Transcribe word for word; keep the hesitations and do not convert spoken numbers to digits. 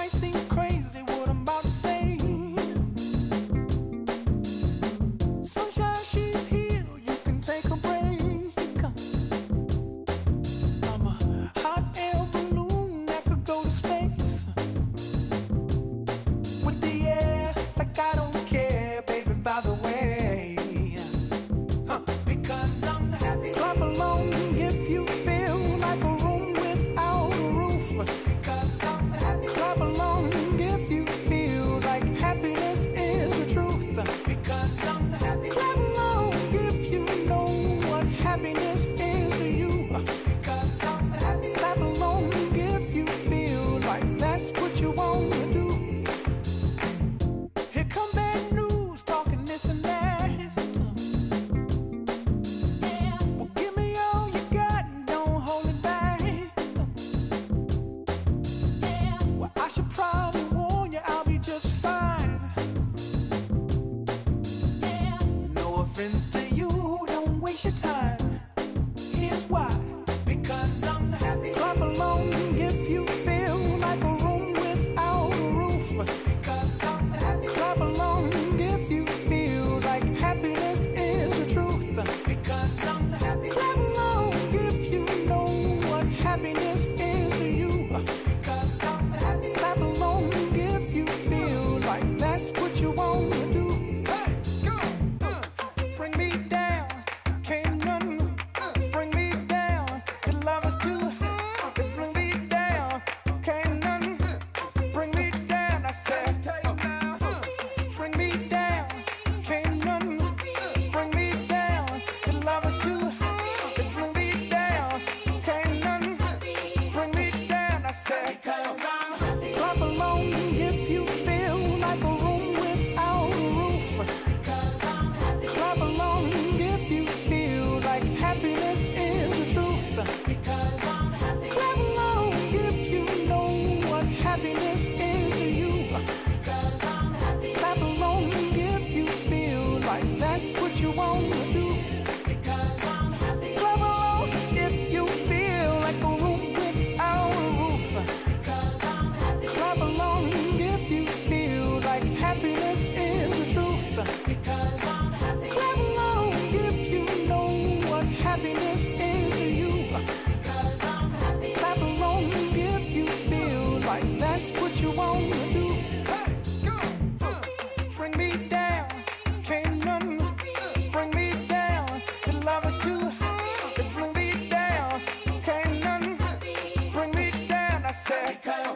might seem crazy what I'm about to say. Sunshine, she's here, you can take a break. I'm a hot air balloon that could go to space with the air, like I don't care, baby, by the way. Huh. Because I'm happy. Clap along if you feel like a room without a roof. Because I'm happy. Clap along if you feel like happiness is the truth. Because I'm happy. Clap along if you know what happiness is to you. Because I'm happy. Clap along if you feel like that's what you want to do. Here come bad news, talking this and that. Well, give me all you got and don't hold it back. Well, I should probably warn you, I'll be just fine. No offense to you, don't waste your time. Here's why. Because I'm happy. Clap along if you feel like a room without a roof. Because I'm happy. Clap along if you feel like happiness is the truth. Because I'm happy. Clap along if you know what happiness is to you. Because I'm happy. Clap along if you feel like that's what you want to do. Hey, go. Uh, bring me down, can't none bring me down. The love is too high, they bring me down, can't none bring me down. I said, uh, bring me down, can't none bring me down. The love is too high, they bring me down, can't none bring me down. I said, because I'm happy. Clap along if you feel like a room without a roof. Because I'm happy. Clap along if you feel like happiness is the truth. Because I'm happy. Clap along if you know what happiness is to you. Because I'm happy. Clap along if you feel like that's what you want to do. Because I'm happy. Clap along if you feel like a room without a roof. Because I'm happy. Clap along if you feel like happiness is the truth. Because I'm happy. Clap along if you know what happiness is to you. Because I'm happy. Clap along if you feel like that's what you want to do. Hey, go. Uh, bring me down, can't none bring me down. The love is too high, they bring me down, can't none bring me down. I said, because